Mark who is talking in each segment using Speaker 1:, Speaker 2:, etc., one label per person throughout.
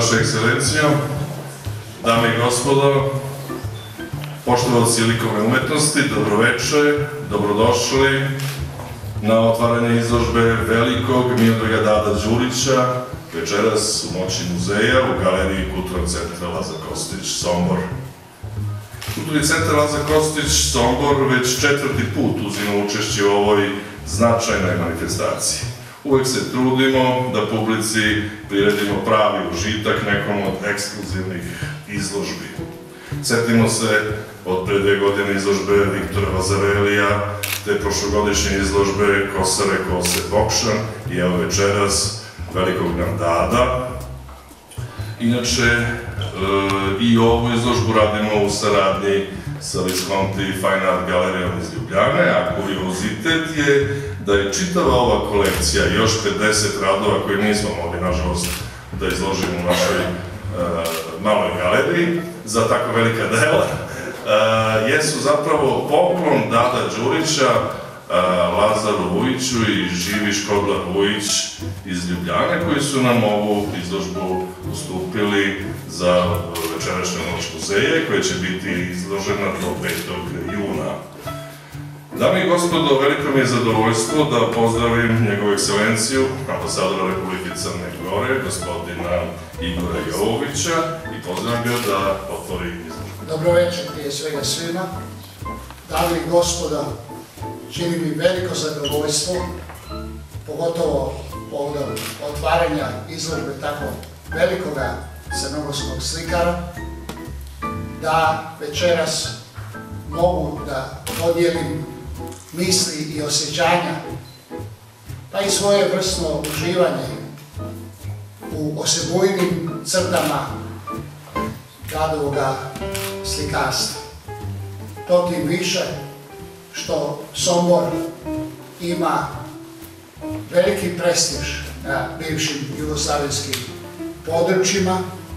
Speaker 1: Vaša ekscelencijo, dame i gospodo, poštovalci likovne umetnosti, dobroveče, dobrodošli na otvaranje izložbe velikog Miodraga Dada Đurića večeras u Noći muzeja u galeriji Kulturnog centra Lazar Kostić, Sombor. Kulturni centar Lazar Kostić, Sombor, već četvrti put uzima učešće u ovoj značajnoj manifestaciji. Uvek se trudimo da publici priredimo pravi užitak nekom od ekskluzivnih izložbi. Setimo se od pre 2 godine izložbe Viktora Vazarelija, te prošlogodišnje izložbe Kosare Kose Bokšan i evo večeras velikog nam Dada. Inače, i ovu izložbu radimo u saradnji sa Visconti Fine Art Galerijom iz Ljubljane, a kuriozitet je da je čitava ova kolekcija, još 50 radova koje nismo mogli, nažalost, da izložimo u našoj maloj galeriji za tako velika dela, jesu zapravo poklon Dada Đurića, Lazaru Vujiću i Živi Škodlar Vujić iz Ljubljane, koji su nam ovu izložbu ustupili za večerašnju Noć muzeja, koja će biti izložena do 5. juna. Dame i gospodo, veliko mi je zadovoljstvo da pozdravim njegovu ekscelenciju, ambasadora Republike Crne Gore, gospodina Igora Jovovića, i pozdravim ga da otvori izložbu.
Speaker 2: Dobro večer prije svega svima. Dame i gospodo, čini mi veliko zadovoljstvo, pogotovo povodom otvaranja izložbe tako velikoga crnogorskog slikara, da večeras mogu da podijelim misli i osjećanja, pa i svoje vrstno uživanje u osebujnim crtama Dadovoga slikarstva. To tim više što Sombor ima veliki prestiž na bivšim jugoslavenskim područjima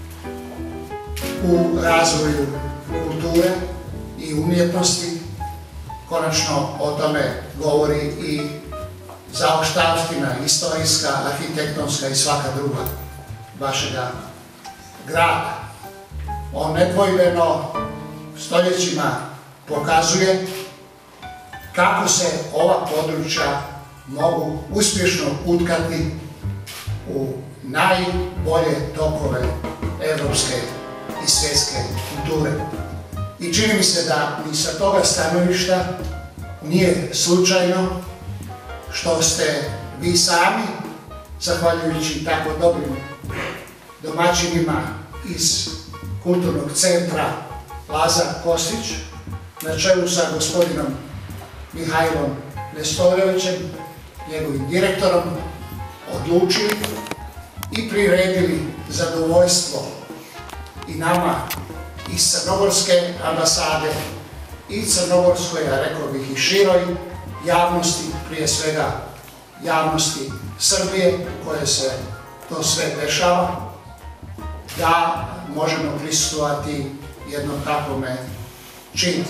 Speaker 2: u razvoju kulture i umjetnosti. Konačno o tome govori i zaoštavština, istorijska, arhitektonska i svaka druga vašega grada. On nedvojbeno stoljećima pokazuje kako se ova područja mogu uspješno utkati u najbolje tokove evropske i svjetske kulture. I čini mi se da ni sa toga stanovišta nije slučajno što ste vi sami, zahvaljujući tako dobrim domaćinima iz Kulturnog centra Lazar Kostić, na čelu sa gospodinom Mihajlom Nestorovićem, njegovim direktorom, odlučili i priredili zadovoljstvo i nama iz Crnogorske ambasade i crnogorskoj, a rekao bih i široj javnosti, prije svega javnosti Srbije, koje se to sve dešava, da možemo prisustvovati jednom takvome činu.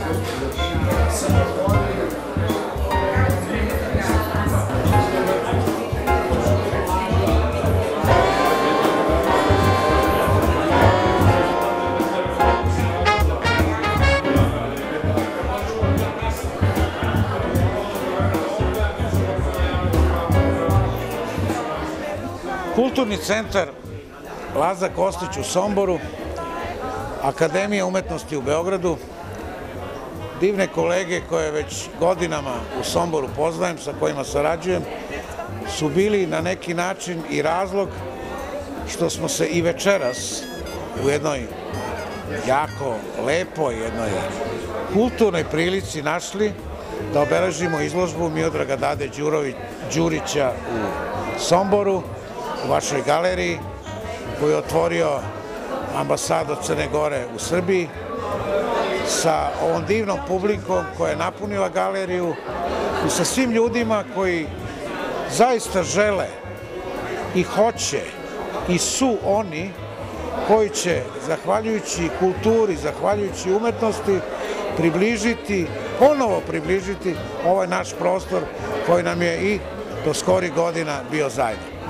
Speaker 3: Kulturni centar Lazar Kostić u Somboru, Akademija umetnosti u Beogradu, divne kolege koje već godinama u Somboru poznajem, sa kojima sarađujem, su bili na neki način i razlog što smo se i večeras u jednoj jako lepoj, jednoj kulturnoj prilici našli da obeležimo izložbu Miodraga Dade Đurića u Somboru, u vašoj galeriji, koju je otvorio ambasador Crne Gore u Srbiji, sa ovom divnom publikom koja je napunila galeriju i sa svim ljudima koji zaista žele i hoće i su oni koji će, zahvaljujući kulturi, zahvaljujući umetnosti, ponovo približiti ovaj naš prostor koji nam je i do skorih godina bio zajedno.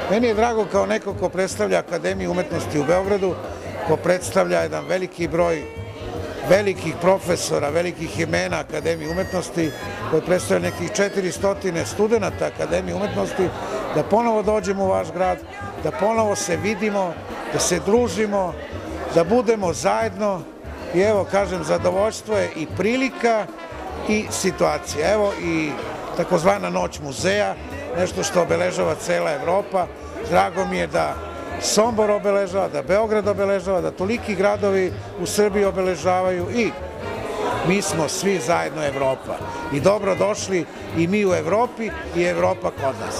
Speaker 3: Meni je drago kao neko ko predstavlja Akademiju umetnosti u Beogradu, ko predstavlja jedan veliki broj velikih profesora, velikih imena Akademije umetnosti, koji predstavlja nekih 400 studenta Akademije umetnosti, da ponovo dođemo u vaš grad, da ponovo se vidimo, da se družimo, da budemo zajedno i evo, kažem, zadovoljstvo je i prilika i situacija. Evo i takozvana Noć muzeja, nešto što obeležava cela Evropa. Drago mi je da Sombor obeležava, da Beograd obeležava, da toliki gradovi u Srbiji obeležavaju i mi smo svi zajedno Evropa. I dobro došli i mi u Evropi i Evropa kod nas.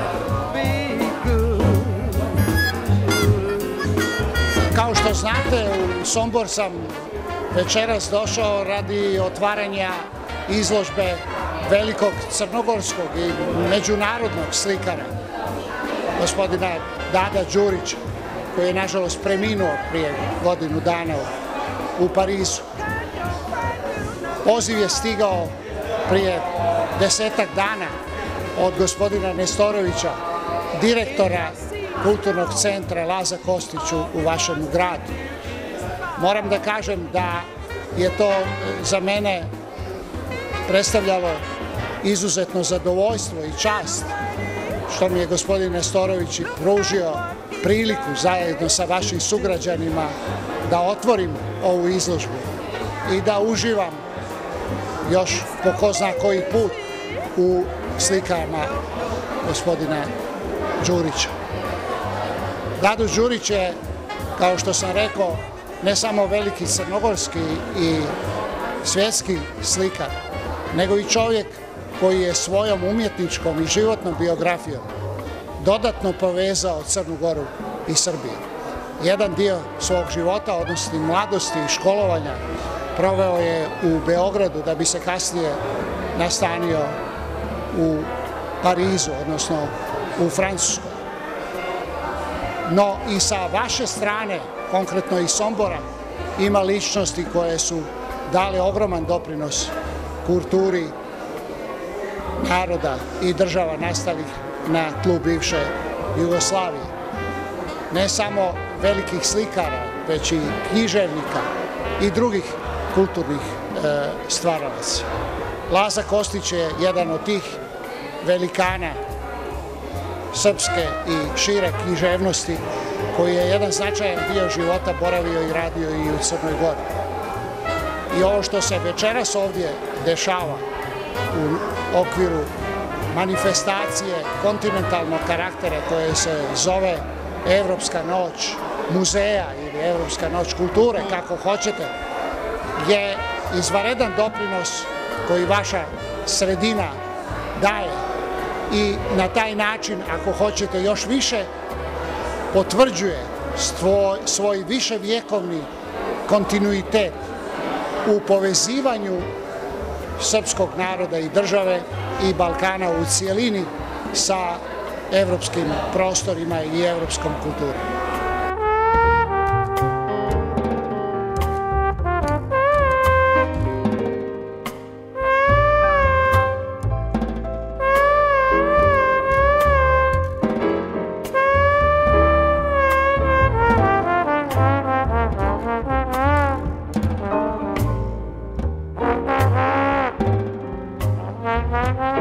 Speaker 2: Kao što znate, u Sombor sam večeras došao radi otvaranja izložbe velikog crnogorskog i međunarodnog slikara, gospodina Dada Đurića, koji je nažalost preminuo prije godinu dana u Parizu. Poziv je stigao prije 10-ak dana od gospodina Nestorovića, direktora Kulturnog centra Laza Kostić u vašem gradu. Moram da kažem da je to za mene predstavljalo izuzetno zadovoljstvo i čast što mi je gospodin Nestorović pružio priliku zajedno sa vašim sugrađanima da otvorim ovu izložbu i da uživam još po ko zna koji put u slikama gospodina Đurića. Dado Đurić je, kao što sam rekao, ne samo veliki crnogorski i svjetski slikar, nego i čovjek koji je svojom umjetničkom i životnom biografijom dodatno povezao Crnu Goru i Srbiju. Jedan dio svog života, odnosno mladosti i školovanja, proveo je u Beogradu da bi se kasnije nastanio u Parizu, odnosno u Francuskoj. No i sa vaše strane, konkretno iz Sombora, ima ličnosti koje su dale ogroman doprinos kulturi naroda i država nastalih na tlu bivše Jugoslavije. Ne samo velikih slikara, već i književnika i drugih kulturnih stvaralaca. Laza Kostić je jedan od tih velikana srpske i šire književnosti koji je jedan značajan dio života boravio i radio i u Crnoj Gori. I ovo što se večeras ovdje dešava u okviru manifestacije kontinentalnog karaktera koje se zove Evropska noć muzeja ili Evropska noć kulture, kako hoćete, je izvanredan doprinos koji vaša sredina daje i na taj način, ako hoćete još više, potvrđuje svoj viševjekovni kontinuitet u povezivanju srpskog naroda i države i Balkana u cijelini sa evropskim prostorima i evropskom kulturom.
Speaker 4: Thank you.